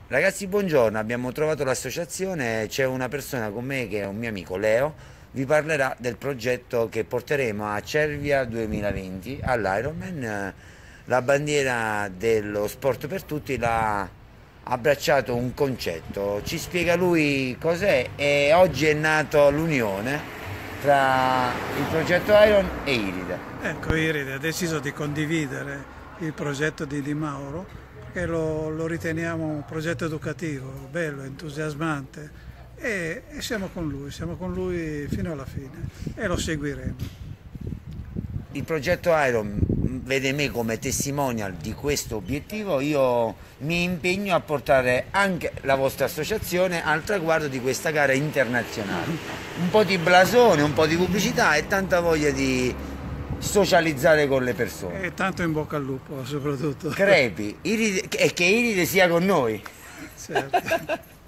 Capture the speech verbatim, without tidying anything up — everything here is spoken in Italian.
Ragazzi, buongiorno, abbiamo trovato l'associazione, c'è una persona con me che è un mio amico Leo, vi parlerà del progetto che porteremo a Cervia duemilaventi all'Ironman. La bandiera dello sport per tutti l'ha abbracciato un concetto, ci spiega lui cos'è e oggi è nato l'unione tra il progetto Iron e Iride. Ecco, Iride ha deciso di condividere il progetto di Di Mauro perché lo, lo riteniamo un progetto educativo, bello, entusiasmante e, e siamo con lui, siamo con lui fino alla fine e lo seguiremo. Il progetto Iron vede me come testimonial di questo obiettivo. Io mi impegno a portare anche la vostra associazione al traguardo di questa gara internazionale. Un po' di blasone, un po' di pubblicità e tanta voglia di socializzare con le persone. E tanto in bocca al lupo soprattutto. Crepi, Iride, e che Iride sia con noi. Certo.